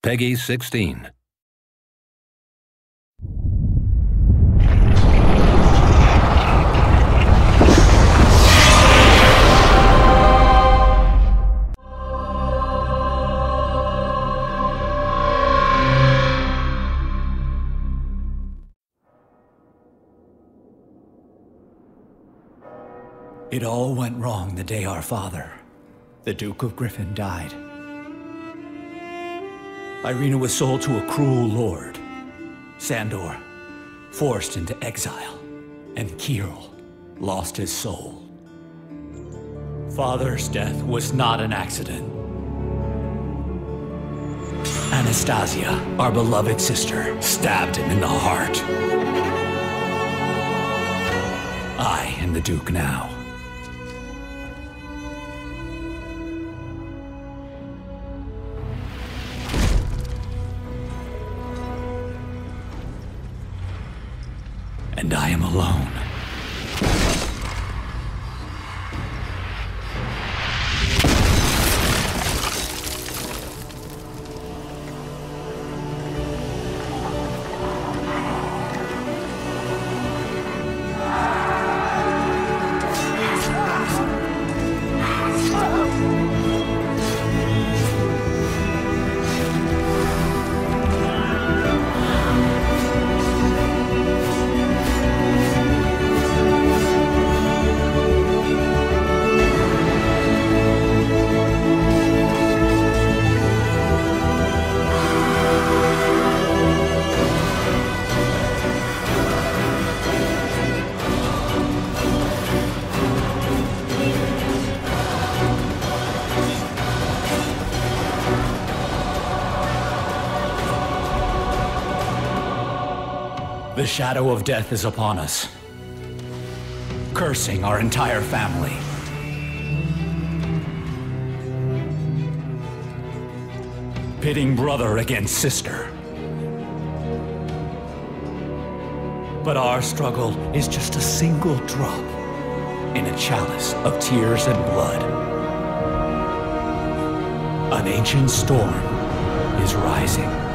Peggy 16. It all went wrong the day our father, the Duke of Griffin, died. Irina was sold to a cruel lord, Sandor, forced into exile, and Kirill lost his soul. Father's death was not an accident. Anastasia, our beloved sister, stabbed him in the heart. I am the Duke now. And I am alone. The shadow of death is upon us, cursing our entire family. Pitting brother against sister. But our struggle is just a single drop in a chalice of tears and blood. An ancient storm is rising.